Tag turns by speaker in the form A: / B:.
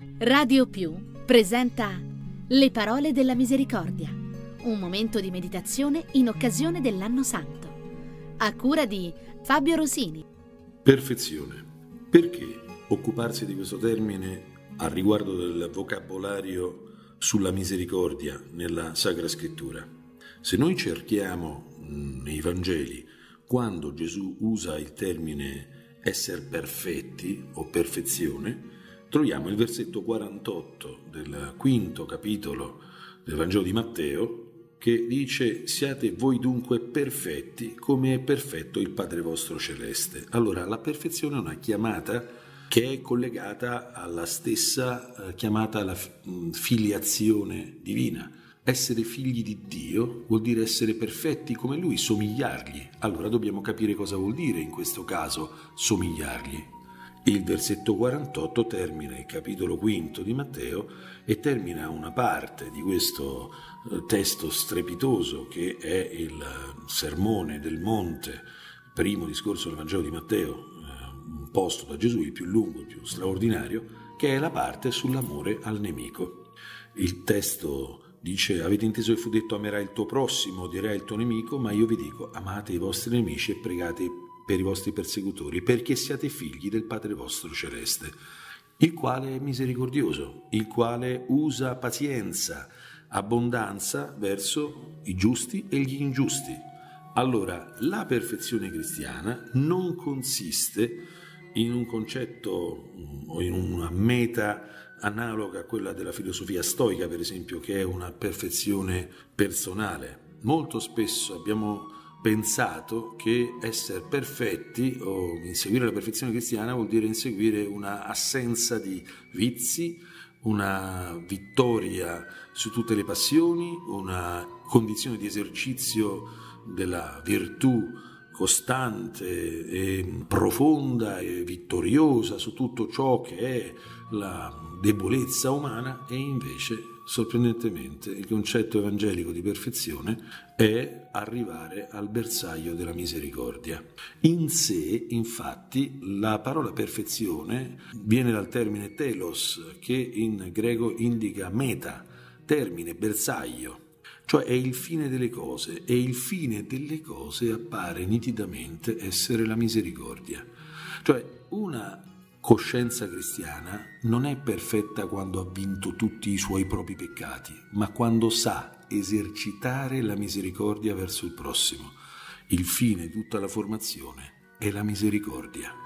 A: Radio Più presenta Le parole della misericordia, un momento di meditazione in occasione dell'Anno Santo, a cura di Fabio Rosini.
B: Perfezione. Perché occuparsi di questo termine a riguardo del vocabolario sulla misericordia nella Sacra Scrittura? Se noi cerchiamo nei Vangeli, quando Gesù usa il termine essere perfetti o perfezione, troviamo il versetto 48 del quinto capitolo del Vangelo di Matteo, che dice: siate voi dunque perfetti come è perfetto il Padre vostro celeste. Allora, la perfezione è una chiamata che è collegata alla stessa chiamata alla filiazione divina. Essere figli di Dio vuol dire essere perfetti come Lui, somigliargli. Allora dobbiamo capire cosa vuol dire in questo caso somigliargli. Il versetto 48 termina il capitolo quinto di Matteo e termina una parte di questo testo strepitoso che è il Sermone del Monte, primo discorso del Vangelo di Matteo, imposto da Gesù, il più lungo, il più straordinario, che è la parte sull'amore al nemico. Il testo dice: avete inteso che fu detto amerai il tuo prossimo, odierai il tuo nemico, ma io vi dico amate i vostri nemici e pregate per i vostri persecutori, perché siate figli del Padre vostro celeste, il quale è misericordioso, il quale usa pazienza, abbondanza verso i giusti e gli ingiusti. Allora, la perfezione cristiana non consiste in un concetto o in una meta analoga a quella della filosofia stoica, per esempio, che è una perfezione personale. Molto spesso abbiamo pensato che essere perfetti o inseguire la perfezione cristiana vuol dire inseguire una assenza di vizi, una vittoria su tutte le passioni, una condizione di esercizio della virtù costante e profonda e vittoriosa su tutto ciò che è la debolezza umana. E invece, sorprendentemente, il concetto evangelico di perfezione è arrivare al bersaglio della misericordia. In sé, infatti, la parola perfezione viene dal termine telos, che in greco indica meta, termine, bersaglio, cioè è il fine delle cose, e il fine delle cose appare nitidamente essere la misericordia. Cioè, una coscienza cristiana non è perfetta quando ha vinto tutti i suoi propri peccati, ma quando sa esercitare la misericordia verso il prossimo. Il fine di tutta la formazione è la misericordia.